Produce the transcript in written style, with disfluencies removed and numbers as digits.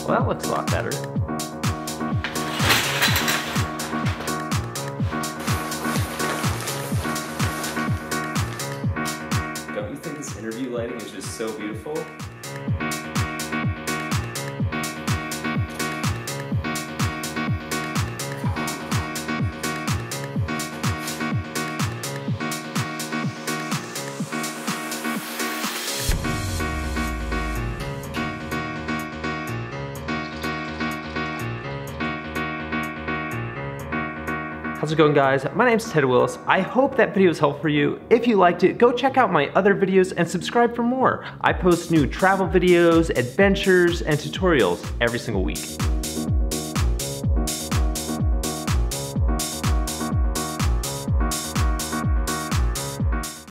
Well, that looks a lot better. Don't you think this interview lighting is just so beautiful? How's it going, guys? My name's Ted Willis. I hope that video was helpful for you. If you liked it, go check out my other videos and subscribe for more. I post new travel videos, adventures, and tutorials every single week.